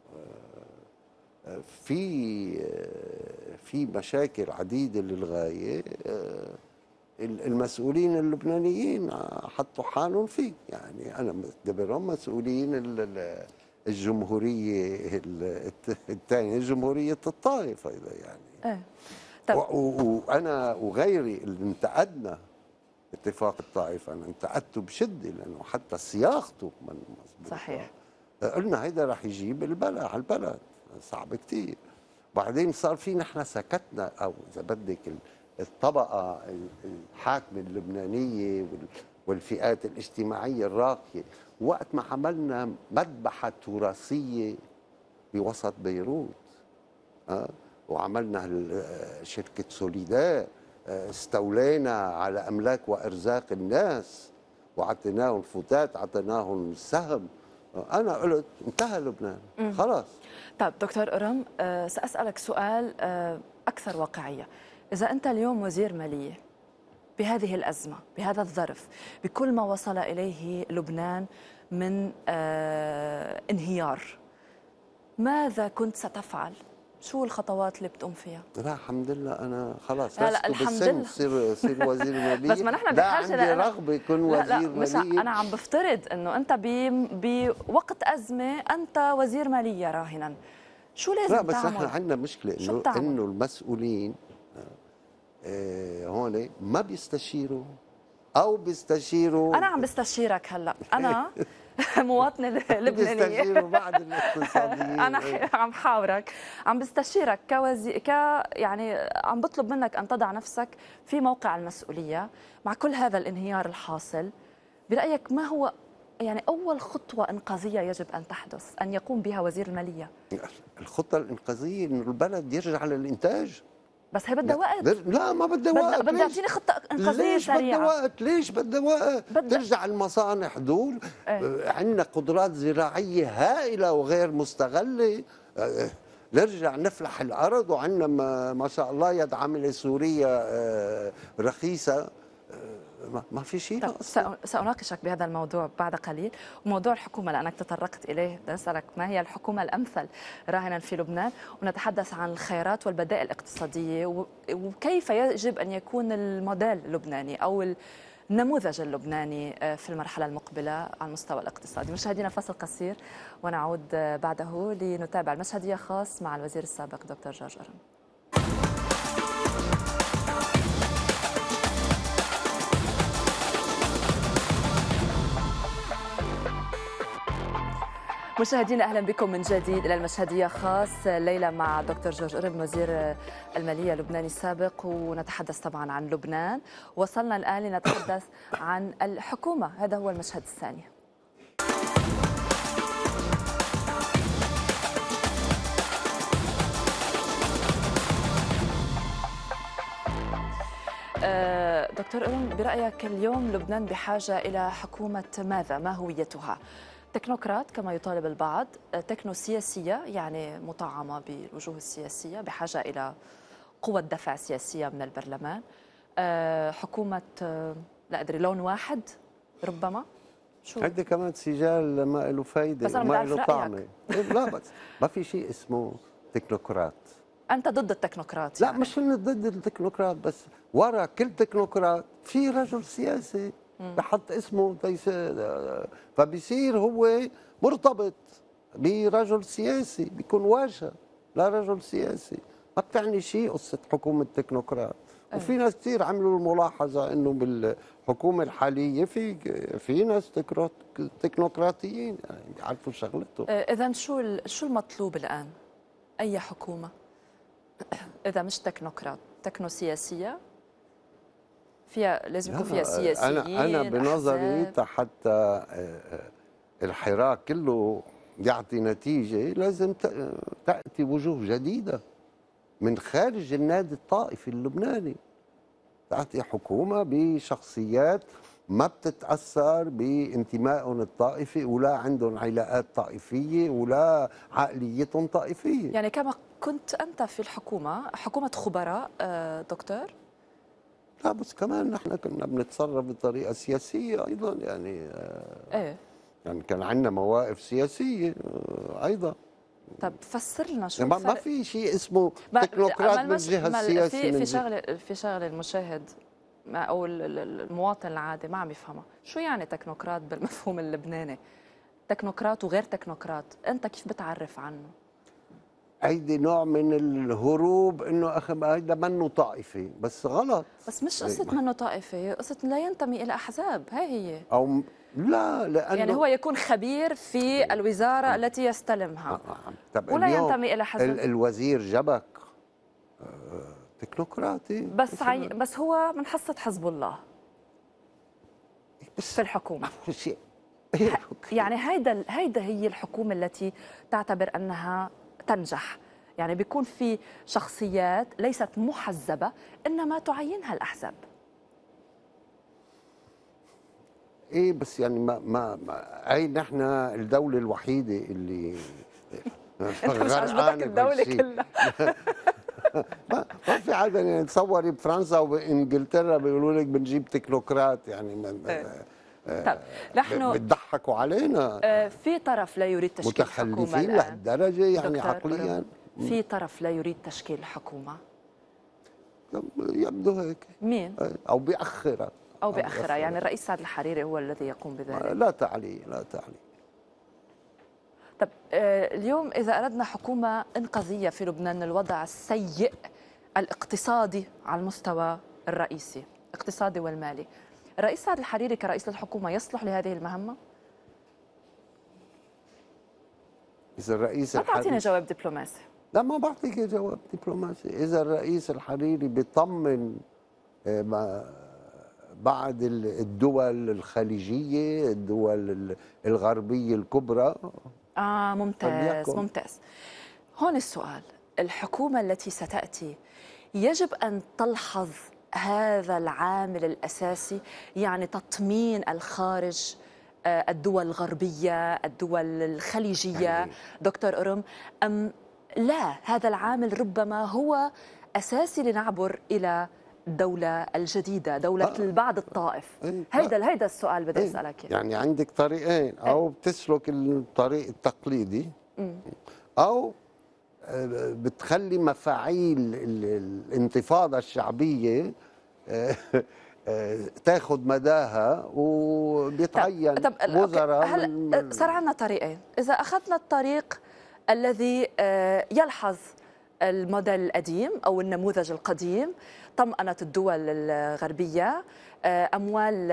في في مشاكل عديدة للغاية المسؤولين اللبنانيين حطوا حالهم فيه، يعني أنا بعتبرهم مسؤولين الجمهورية الثانية جمهورية الطائف أيضا يعني. طب. وأنا وغيري اللي انتقدنا اتفاق الطائف، أنا انتقدته بشدة لأنه حتى صياغته من مظبوط. صحيح. قلنا هيدا رح يجيب البلاء على البلد، صعب كتير. بعدين صار في نحن سكتنا او اذا بدك الطبقه الحاكمه اللبنانيه والفئات الاجتماعيه الراقيه وقت ما عملنا مذبحه تراثيه بوسط بيروت، أه؟ وعملنا شركه سوليدار، استولينا على املاك وارزاق الناس وعطيناهم فتات، عطيناهم سهم. انا قلت انتهى لبنان خلاص. طيب دكتور أرم، أه سأسألك سؤال أه أكثر واقعية. إذا أنت اليوم وزير مالية بهذه الأزمة، بهذا الظرف، بكل ما وصل إليه لبنان من أه انهيار، ماذا كنت ستفعل؟ شو الخطوات اللي بتقوم فيها؟ لا الحمد لله انا خلاص لا لا الحمد لله صير صير وزير ماليه. بس ما نحن لا بحاجه عندي رغبه يكون وزير لا لا مش ماليه. انا عم بفترض انه انت بوقت ازمه انت وزير ماليه راهنا، شو لازم لا بس تعمل؟ احنا عندنا مشكله انه انه المسؤولين آه هون ما بيستشيروا او بيستشيروا. انا عم بستشيرك هلا، انا مواطنه لبنانيه بيستشيروا بعض الاقتصاديين. انا عم حاورك، عم بستشيرك كوزي ك يعني عم بطلب منك ان تضع نفسك في موقع المسؤوليه مع كل هذا الانهيار الحاصل. برايك ما هو يعني اول خطوه انقاذيه يجب ان تحدث ان يقوم بها وزير الماليه؟ الخطه الانقاذيه انه البلد يرجع للانتاج. بس هي بدها وقت. لا ما بدها وقت. بدها تعطيني خطه انقاذيه ليش سريعه. بدها وقت؟ ليش بدها وقت؟ بدأ. ترجع المصانع دول. ايه؟ عندنا قدرات زراعيه هائله وغير مستغله. اه نرجع نفلح الارض، وعندنا ما شاء الله يد عامله سوريه اه رخيصه. ما في شيء. سأناقشك بهذا الموضوع بعد قليل، وموضوع الحكومة لأنك تطرقت إليه. بدي أسألك ما هي الحكومة الأمثل راهنا في لبنان، ونتحدث عن الخيارات والبدائل الاقتصادية وكيف يجب أن يكون الموديل اللبناني أو النموذج اللبناني في المرحلة المقبلة على المستوى الاقتصادي. مشاهدينا فاصل قصير ونعود بعده لنتابع المشهدية خاص مع الوزير السابق دكتور جورج أرم. مشاهدينا اهلا بكم من جديد الى المشهديه خاص الليله مع دكتور جورج أرم وزير الماليه اللبناني السابق، ونتحدث طبعا عن لبنان. وصلنا الان لنتحدث عن الحكومه، هذا هو المشهد الثاني. دكتور أرم، برايك اليوم لبنان بحاجه الى حكومه ماذا؟ ما هويتها؟ تكنوقراط كما يطالب البعض، تكنو سياسية يعني مطعمة بالوجوه السياسية بحاجة إلى قوة دفع سياسية من البرلمان، حكومة لا أدري لون واحد ربما. شو هذا كمان سجال ما له فايدة وما له طعمة. لا بس ما في شيء اسمه تكنوقراط. أنت ضد التكنوقراط لا يعني. مش إنه ضد التكنوقراط، بس ورا كل تكنوقراط في رجل سياسي بحط اسمه فبيصير هو مرتبط برجل سياسي، بيكون واجهه لرجل سياسي. ما بتعني شيء قصه حكومه تكنوقراط. وفي ناس كثير عملوا الملاحظه انه بالحكومه الحاليه في في ناس تكنوقراطيين يعني بيعرفوا شغلتهم. اذا شو شو المطلوب الان؟ اي حكومه اذا مش تكنوقراط، تكنو سياسيه فيها لازم يكون فيها سياسيين. انا انا بنظري حتى الحراك كله يعطي نتيجه لازم تاتي وجوه جديده من خارج النادي الطائفي اللبناني، تاتي حكومه بشخصيات ما بتتاثر بانتمائهم الطائفي ولا عندهم علاقات طائفيه ولا عقليتهم طائفيه. يعني كما كنت انت في الحكومه، حكومه خبراء دكتور؟ لا بس كمان نحن كنا بنتصرف بطريقه سياسيه ايضا يعني. ايه يعني كان عندنا مواقف سياسيه ايضا. طب فسر لنا شو ما, ما في شيء اسمه تكنوقراط بالجهه السياسيه. في في شغله في شغله المشاهد او المواطن العادي ما عم يفهمها، شو يعني تكنوقراط بالمفهوم اللبناني؟ تكنوقراط وغير تكنوقراط، انت كيف بتعرف عنه؟ هيدي نوع من الهروب، انه هيدا منه طائفي، بس غلط. بس مش قصه منه طائفي، قصه لا ينتمي الى احزاب، هاي هي. او لا لانه يعني هو يكون خبير في الوزاره آه. التي يستلمها آه. ولا ينتمي الى حزب. الوزير جبك تكنوقراطي بس عي... بس هو من حصه حزب الله بس في الحكومه. يعني هيدا هيدا هي الحكومه التي تعتبر انها تنجح، يعني بيكون في شخصيات ليست محزبة إنما تعينها الأحزاب. ايه بس يعني ما ما, ما اي نحن الدوله الوحيده اللي انت مش عجبتك الدوله كلها. ما, ما في حدا يعني. تصوري بفرنسا وبانجلترا بيقولوا لك بنجيب تكنوقراط يعني ما طب نحن بتضحكوا علينا. في طرف لا يريد تشكيل حكومه متخلفين لهالدرجه يعني عقليا. في طرف لا يريد تشكيل حكومه يبدو هيك. مين؟ او بيأخرها او بيأخرها، يعني الرئيس سعد الحريري هو الذي يقوم بذلك. لا تعني لا تعني. طب اليوم إذا أردنا حكومة إنقاذية في لبنان من الوضع السيء الاقتصادي على المستوى الرئيسي الاقتصادي والمالي، الرئيس سعد الحريري كرئيس للحكومة يصلح لهذه المهمة؟ إذا الرئيس ما تعطيني جواب دبلوماسي. لا ما بعطيك جواب دبلوماسي. إذا الرئيس الحريري بيطمن بعد الدول الخليجية الدول الغربية الكبرى. آه ممتاز ممتاز. هون السؤال، الحكومة التي ستأتي يجب أن تلحظ هذا العامل الأساسي، يعني تطمين الخارج، الدول الغربية الدول الخليجية دكتور أرم، أم لا هذا العامل ربما هو أساسي لنعبر إلى الدولة الجديدة، دولة آه. بعض الطائف؟ إيه؟ هيدا هيدا السؤال بدي أسألك. يعني عندك طريقين، أو بتسلك الطريق التقليدي م. أو بتخلي مفاعيل الانتفاضة الشعبية تاخذ مداها وبيتعين طب وزراء. هل صار عندنا طريقين؟ إذا أخذنا الطريق الذي يلحظ الموديل القديم أو النموذج القديم، طمأنة الدول الغربية، أموال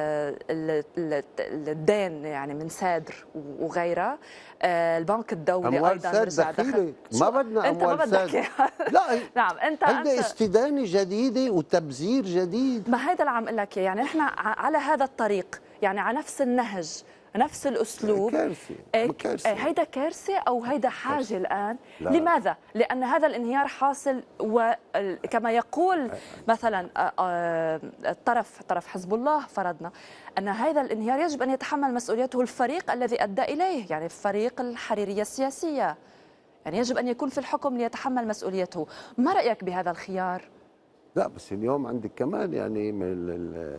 الدين يعني من سادر وغيرها، البنك الدولي أموال أيضا رجع دخل. ما بدنا أموال سادر. لا نعم أنت هيدا استدانة جديدة وتبذير جديد. ما هيدا اللي عم أقول لك، يعني نحن على هذا الطريق، يعني على نفس النهج نفس الأسلوب. كارثة. كارثة. هيدا كارثة أو هيدا حاجة كارثة. الآن؟ لا. لماذا؟ لأن هذا الانهيار حاصل، وكما يقول مثلا الطرف طرف حزب الله فرضنا أن هذا الانهيار يجب أن يتحمل مسؤوليته الفريق الذي أدى إليه، يعني فريق الحريرية السياسية، يعني يجب أن يكون في الحكم ليتحمل مسؤوليته. ما رأيك بهذا الخيار؟ لا بس اليوم عندك كمان يعني من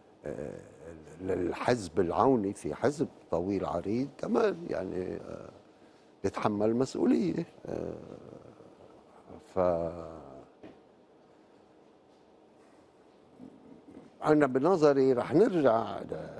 الحزب العوني في حزب طويل عريض كمان يعني يتحمل مسؤولية. ف أنا بنظري رح نرجع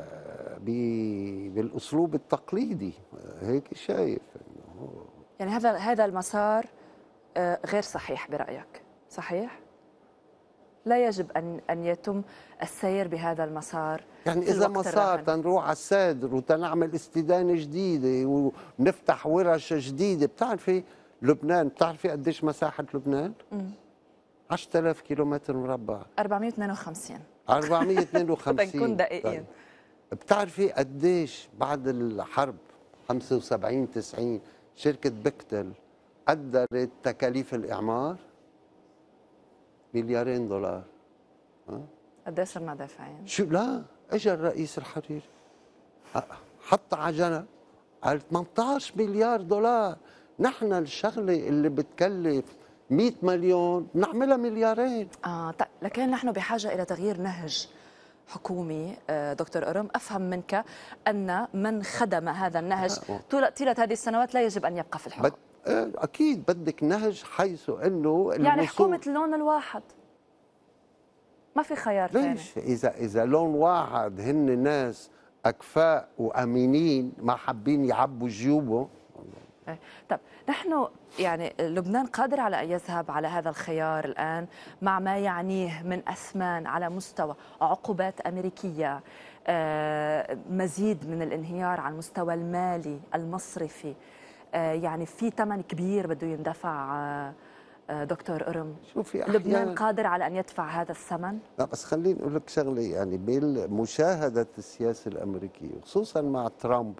بالأسلوب التقليدي، هيك شايف إنه يعني هذا هذا المسار غير صحيح برأيك؟ صحيح؟ لا يجب أن أن يتم السير بهذا المسار. يعني إذا مسار تنروح على السادر وتنعمل استدانة جديدة ونفتح ورش جديدة. بتعرفي لبنان، بتعرفي قديش مساحة لبنان؟ امم عشرة آلاف كيلومتر مربع. أربعمئة واثنين وخمسين. أربعمئة واثنين وخمسين. تنكون دقيقين. طيب. بتعرفي قديش بعد الحرب خمسة وسبعين تسعين شركة بكتل قدرت تكاليف الإعمار؟ مليارين دولار. ها؟ قد ايه صرنا دافعين؟ شو لا، اجى الرئيس الحريري حط على جنب قال ثمانية عشر مليار دولار. نحن الشغله اللي بتكلف مئة مليون بنعملها مليارين. اه طيب، لكن نحن بحاجه الى تغيير نهج حكومي. دكتور أرم، افهم منك ان من خدم هذا النهج طيله هذه السنوات لا يجب ان يبقى في الحكم. اكيد بدك نهج حيث انه يعني حكومه اللون الواحد، ما في خيار ثاني. ليش؟ اذا اذا لون واحد هن ناس اكفاء وامينين ما حابين يعبوا جيوبهم. طب نحن يعني لبنان قادر على ان يذهب على هذا الخيار الان مع ما يعنيه من اثمان على مستوى عقوبات امريكيه، مزيد من الانهيار على المستوى المالي المصرفي، يعني في ثمن كبير بده يندفع. دكتور أرم، شوفي لبنان قادر على أن يدفع هذا الثمن؟ لا بس خليني أقول لك شغلة، يعني بالمشاهدة السياسة الأمريكية خصوصا مع ترامب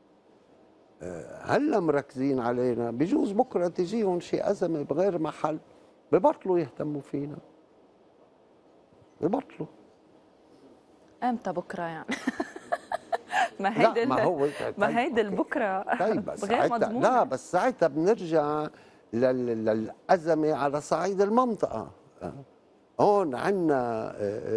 هلا مركزين علينا، بجوز بكرة تجيهم شيء أزمة بغير محل ببطلوا يهتموا فينا، ببطلوا. امتى بكرة يعني؟ ما هيدي ما هو ما هيدي بكره طيب بس غير مضمونه. لا بس ساعتها بنرجع لل... للأزمة على صعيد المنطقة. هون عندنا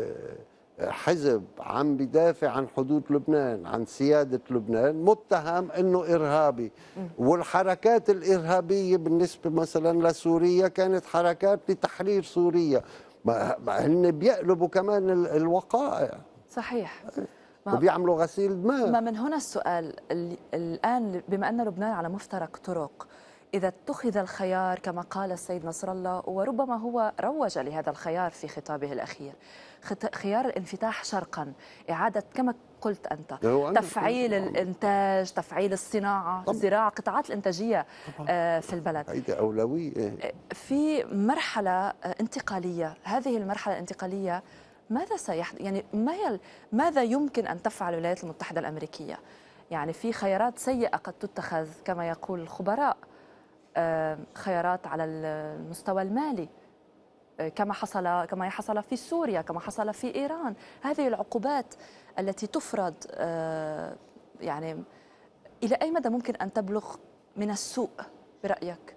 حزب عم بدافع عن حدود لبنان، عن سيادة لبنان، متهم انه ارهابي، والحركات الارهابية بالنسبة مثلا لسوريا كانت حركات لتحرير سوريا، ما هن بيقلبوا كمان الوقائع. صحيح. وبيعملوا غسيل دماء. ما من هنا السؤال الآن، بما أن لبنان على مفترق طرق، إذا اتخذ الخيار كما قال السيد نصر الله، وربما هو روج لهذا الخيار في خطابه الأخير، خيار الانفتاح شرقا، إعادة كما قلت أنت تفعيل الإنتاج، تفعيل الصناعة، طبعا. الزراعة، قطاعات الإنتاجية طبعا. في البلد، هيدي أولوية في مرحلة انتقالية. هذه المرحلة الانتقالية ماذا سيحدث؟ يعني ما هي ماذا يمكن أن تفعل الولايات المتحدة الأمريكية؟ يعني في خيارات سيئة قد تتخذ كما يقول الخبراء، خيارات على المستوى المالي كما حصل كما حصل في سوريا، كما حصل في إيران. هذه العقوبات التي تفرض يعني إلى أي مدى ممكن أن تبلغ من السوء برأيك؟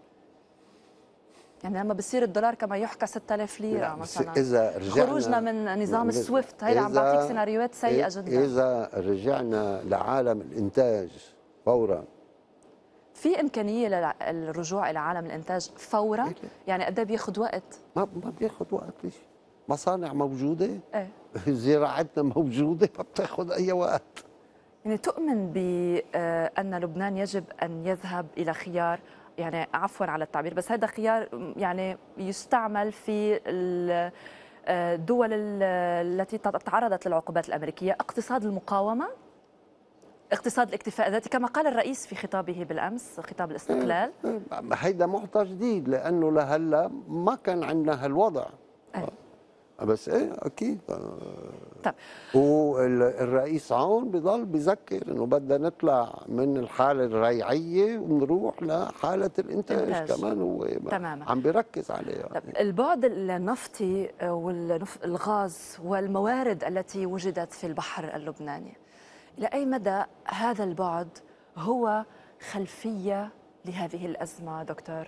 يعني لما بصير الدولار كما يحكى ستة آلاف ليرة مثلا، إذا رجعنا خروجنا من نظام السويفت، هي عم بعطيك سيناريوهات سيئة جدا. إذا رجعنا لعالم الإنتاج فورا، في إمكانية للرجوع إلى عالم الإنتاج فورا؟ يعني قد ايه بياخذ وقت؟ ما ما بياخذ وقت. ليش؟ مصانع موجودة، ايه زراعتنا موجودة، ما بتاخذ أي وقت. يعني تؤمن بأن لبنان يجب أن يذهب إلى خيار، يعني عفوا على التعبير، بس هذا خيار يعني يستعمل في الدول التي تعرضت للعقوبات الأمريكية، اقتصاد المقاومة، اقتصاد الاكتفاء الذاتي كما قال الرئيس في خطابه بالأمس، خطاب الاستقلال. هيدا معطى جديد، لأنه لهلا ما كان عندنا هالوضع. أه. بس ايه اكيد. طيب. والرئيس عون بضل بذكر انه بدنا نطلع من الحاله الريعيه ونروح لحاله الانتاج إنتاج. كمان هو تماما عم بيركز عليها. طيب. البعد النفطي والغاز والموارد التي وجدت في البحر اللبناني، إلى أي مدى هذا البعد هو خلفية لهذه الأزمة دكتور،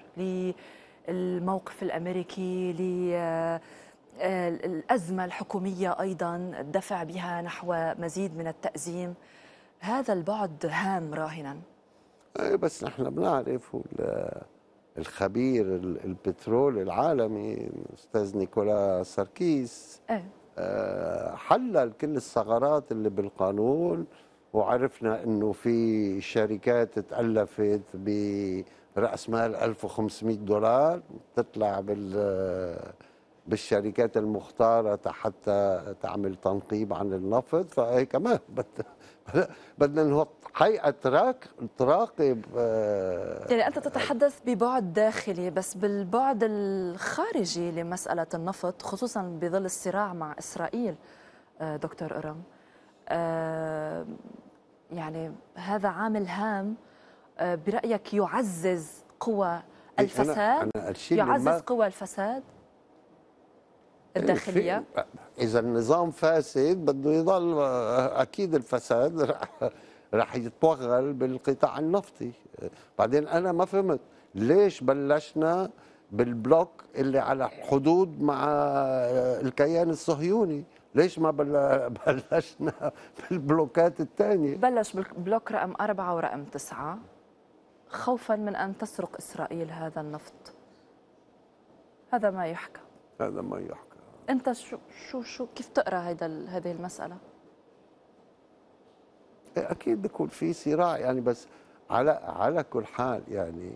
للموقف الأمريكي، ل الأزمة الحكومية أيضا الدفع بها نحو مزيد من التأزيم؟ هذا البعد هام راهنا. بس نحن بنعرف الخبير البترول العالمي أستاذ نيكولا ساركيس أه. حلل كل الثغرات اللي بالقانون، وعرفنا أنه في شركات تألفت برأس مال ألف وخمسمئة دولار تطلع بال بالشركات المختارة حتى تعمل تنقيب عن النفط. فهي كمان بدنا بدنا نحط هيئة تراقب. يعني أنت تتحدث ببعد داخلي، بس بالبعد الخارجي لمسألة النفط خصوصا بظل الصراع مع إسرائيل دكتور إرم، يعني هذا عامل هام برأيك يعزز قوى الفساد؟ أنا أنا يعزز قوى الفساد الداخلية؟ إذا النظام فاسد بده يضل، أكيد الفساد رح, رح يتوغل بالقطاع النفطي. بعدين أنا ما فهمت ليش بلشنا بالبلوك اللي على الحدود مع الكيان الصهيوني، ليش ما بلشنا بالبلوكات الثانية؟ بلش بالبلوك رقم أربعة ورقم تسعة خوفا من أن تسرق إسرائيل هذا النفط. هذا ما يحكى. هذا ما يحكى. أنت شو شو شو كيف تقرأ هذا هذه المسألة؟ أكيد بيكون في صراع يعني، بس على على كل حال يعني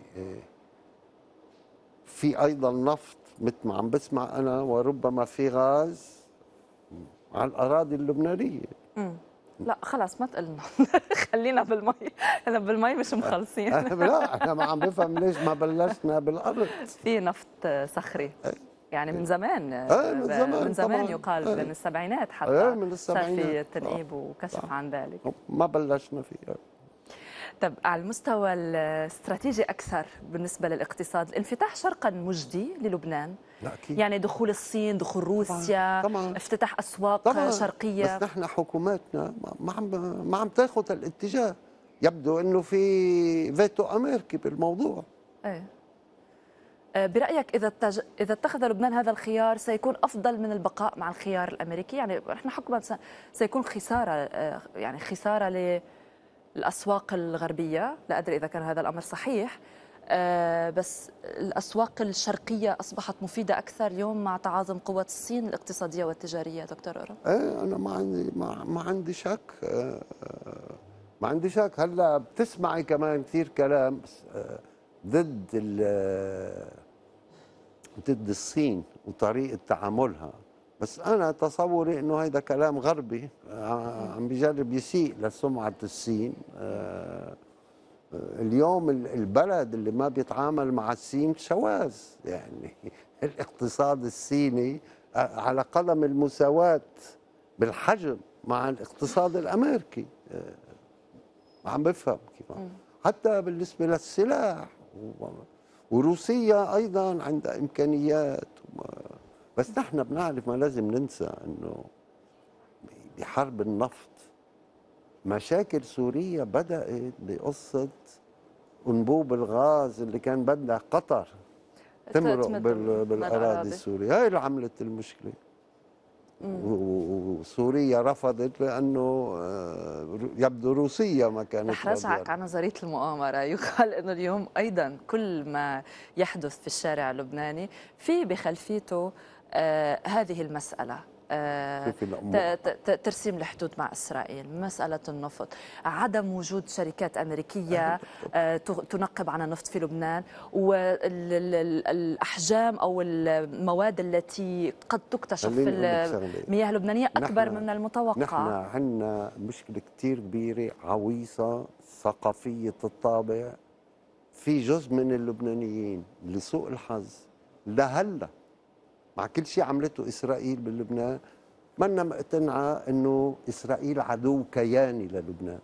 في أيضا نفط مثل ما عم بسمع أنا، وربما في غاز على الأراضي اللبنانية. امم لا خلاص ما تقلنا خلينا بالمي، انا بالمي مش مخلصين. لا انا ما عم بفهم ليش ما بلشنا بالارض. في نفط صخري يعني من زمان. آه من زمان من زمان طبعاً. يقال آه. من السبعينات حتى آه من السبعينات صار في تنقيب وكشف آه. عن ذلك. ما بلشنا فيه. طب على المستوى الاستراتيجي أكثر بالنسبة للاقتصاد، الانفتاح شرقا مجدي للبنان؟ لا أكيد. يعني دخول الصين، دخول روسيا، طبعاً. طبعاً. افتتاح أسواق طبعاً. شرقية. بس نحن حكوماتنا ما عم ما عم تاخذ الاتجاه، يبدو انه في فيتو امريكي بالموضوع. ايه. برأيك إذا اتج... إذا اتخذ لبنان هذا الخيار سيكون أفضل من البقاء مع الخيار الأمريكي؟ يعني نحن حكما س... سيكون خسارة، يعني خسارة للأسواق الغربية، لا أدري إذا كان هذا الأمر صحيح، بس الأسواق الشرقية أصبحت مفيدة أكثر اليوم مع تعاظم قوة الصين الاقتصادية والتجارية. دكتور أورم؟ ايه أنا ما عندي ما, ما عندي شك، ما عندي شك. هلا بتسمعي كمان كثير كلام ضد ضد الصين وطريقة تعاملها، بس أنا تصوري إنه هيدا كلام غربي عم بيجرب يسيء لسمعة الصين. اليوم البلد اللي ما بيتعامل مع الصين شواذ، يعني الاقتصاد الصيني على قدم المساواة بالحجم مع الاقتصاد الأمريكي. ما عم بفهم كيف، حتى بالنسبة للسلاح، وروسيا أيضا عندها إمكانيات. بس نحن بنعرف، ما لازم ننسى أنه بحرب النفط مشاكل سوريا بدأت بقصة أنبوب الغاز اللي كان بدها قطر تمرق بالأراضي السورية، هاي اللي عملت المشكلة. وسوريا رفضت لأنه يبدو روسيا ما كانت. رح رجعك على نظرية المؤامرة. يقال أنه اليوم أيضا كل ما يحدث في الشارع اللبناني في بخلفيته آه هذه المسألة، آه ترسيم الحدود مع إسرائيل، مسألة النفط، عدم وجود شركات أمريكية آه تنقب عن النفط في لبنان، والأحجام أو المواد التي قد تكتشف في المياه اللبنانية أكبر من المتوقع. نحن عندنا مشكلة كتير كبيرة عويصة ثقافية الطابع في جزء من اللبنانيين لسوء الحظ لهلا مع كل شيء عملته إسرائيل بلبنان منا مقتنعة أنه إسرائيل عدو كياني للبنان،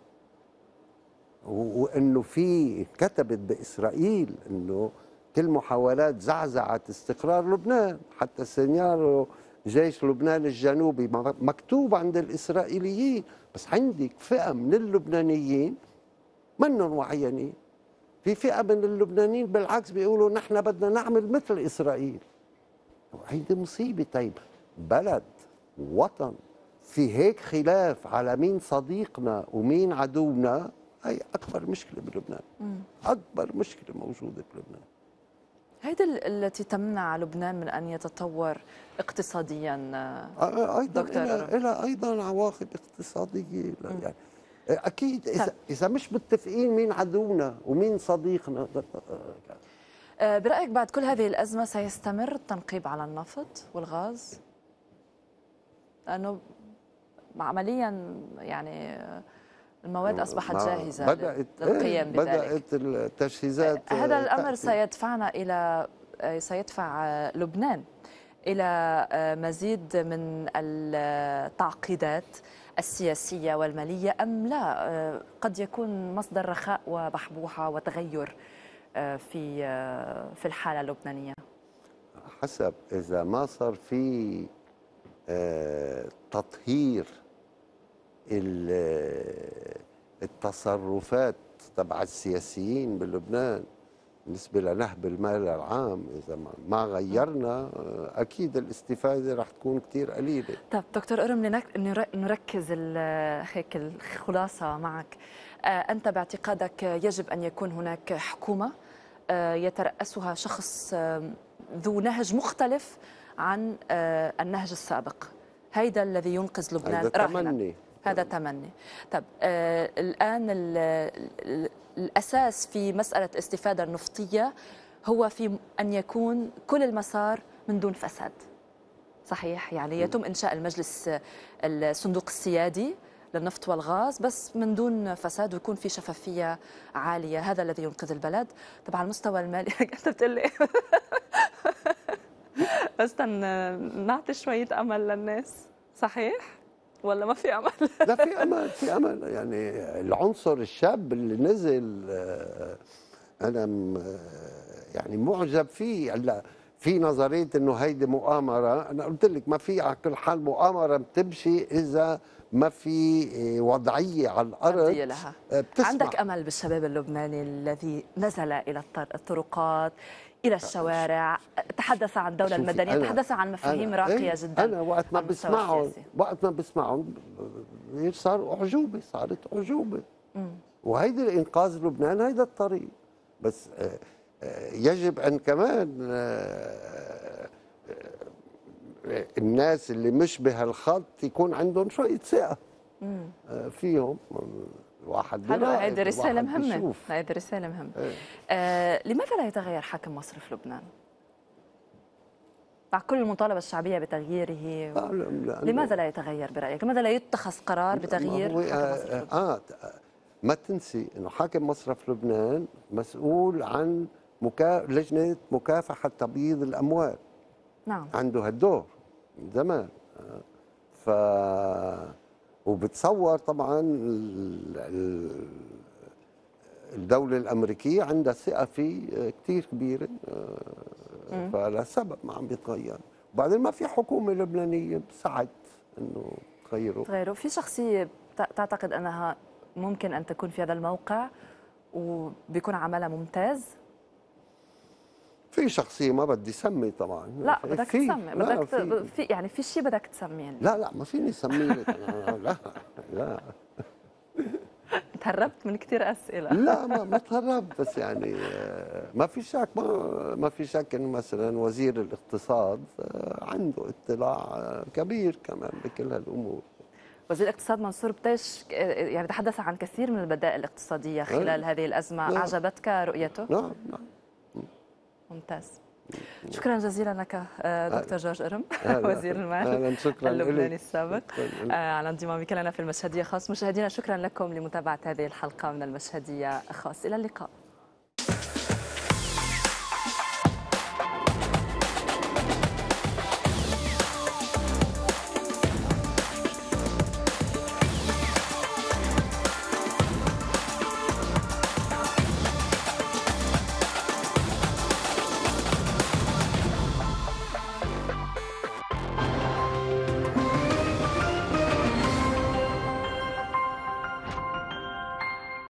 وأنه في كتبت بإسرائيل أنه كل محاولات زعزعة استقرار لبنان، حتى سيناريو جيش لبنان الجنوبي مكتوب عند الإسرائيليين. بس عندك فئة من اللبنانيين منهم وعيانين، في فئة من اللبنانيين بالعكس بيقولوا نحن بدنا نعمل مثل إسرائيل. هيدي مصيبة. طيب بلد وطن في هيك خلاف على مين صديقنا ومين عدونا، هي أكبر مشكلة بلبنان. أكبر مشكلة موجودة بلبنان. هيدي التي تمنع لبنان من أن يتطور اقتصاديا. أيضا إلى أيضا عواقب اقتصادية يعني. أكيد إذا, إذا مش متفقين مين عدونا ومين صديقنا. برأيك بعد كل هذه الأزمة سيستمر التنقيب على النفط والغاز؟ لأنه عمليا يعني المواد أصبحت جاهزة بدأت للقيام بذلك. بدأت التجهيزات. هذا الأمر سيدفعنا إلى سيدفع لبنان إلى مزيد من التعقيدات السياسية والمالية أم لا؟ قد يكون مصدر رخاء وبحبوحة وتغير في في الحالة اللبنانية. حسب إذا ما صار في تطهير التصرفات تبع السياسيين بلبنان بالنسبة لنهب المال العام، إذا ما غيرنا أكيد الاستفادة رح تكون كتير قليلة. طب دكتور أورم، نركز هيك الخلاصة معك. أنت باعتقادك يجب أن يكون هناك حكومة يترأسها شخص ذو نهج مختلف عن النهج السابق، هيدا الذي ينقذ لبنان راهنا. هذا تمني. طب آه الآن ال ال الأساس في مسألة الاستفادة النفطية هو في أن يكون كل المسار من دون فساد، صحيح؟ يعني يتم إنشاء المجلس الصندوق السيادي للنفط والغاز بس من دون فساد ويكون في شفافية عالية، هذا الذي ينقذ البلد. طبعا على المستوى المالي أنت بتقول لي بس نعطي شوية أمل للناس، صحيح؟ ولا ما في امل؟ لا في امل، في امل. يعني العنصر الشاب اللي نزل انا يعني معجب فيه. هلا في نظريه انه هيدي مؤامره، انا قلت لك ما في على كل حال مؤامره بتمشي اذا ما في وضعيه على الارض لها. بتسمع. عندك امل بالشباب اللبناني الذي نزل الى الطرقات الى الشوارع، تحدث عن الدوله المدنيه، تحدث عن مفاهيم راقيه ايه جدا. انا وقت ما بسمعهم وقت ما بسمعهم صار اعجوبه، صارت اعجوبه. وهيدي الانقاذ لبنان، هيدا الطريق. بس يجب ان كمان الناس اللي مش بهالخط يكون عندهم شويه ثقه فيهم. الواحد حلو، هيدي رساله مهمه، هيدي رساله مهمه. ايه. آه لماذا لا يتغير حاكم مصر في لبنان؟ مع كل المطالبه الشعبيه بتغييره، و... لا لماذا لا يتغير برايك؟ لماذا لا يتخذ قرار بتغيير حاكم مصر في لبنان؟ آه ما تنسي انه حاكم مصرف لبنان مسؤول عن مكا... لجنه مكافحه تبييض الاموال. نعم، عنده هالدور من زمان. ف وبتصور طبعا الدوله الامريكيه عندها ثقه فيه كثير كبيره، فلسبب ما عم بيتغير. وبعدين ما في حكومه لبنانيه بتساعد انه تغيره. تغيره. في شخصيه تعتقد انها ممكن ان تكون في هذا الموقع وبيكون عملها ممتاز؟ في شخصيه ما بدي سمي طبعا. لا بدك تسمي، بدك في, في يعني في شيء بدك تسميه. لا لا ما فيني سمي لك. لا لا تهربت من كثير اسئله. لا ما ما تهربت، بس يعني ما في شك ما ما في شك انه مثلا وزير الاقتصاد عنده اطلاع كبير كمان بكل هالامور. وزير الاقتصاد منصور بتيش يعني تحدث عن كثير من البدائل الاقتصاديه خلال هذه الازمه. لا. اعجبتك رؤيته؟ نعم نعم. ممتاز. شكرا جزيلا لك دكتور جورج إرم، وزير المال اللبناني السابق، على انضمامك لنا في المشهدية خاص. مشاهدينا شكرا لكم لمتابعة هذه الحلقة من المشهدية خاص. إلى اللقاء.